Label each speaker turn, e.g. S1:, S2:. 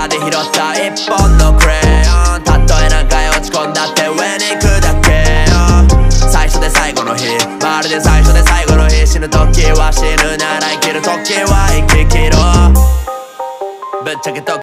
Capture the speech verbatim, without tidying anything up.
S1: 中で拾った一本のクレヨン、たとえ何回落ち込んだって上に行くだけよ。最初で最後の日、まるで最初で最後の日。死ぬ時は死ぬなら生きる時は生き切ろう。ぶっちゃけ時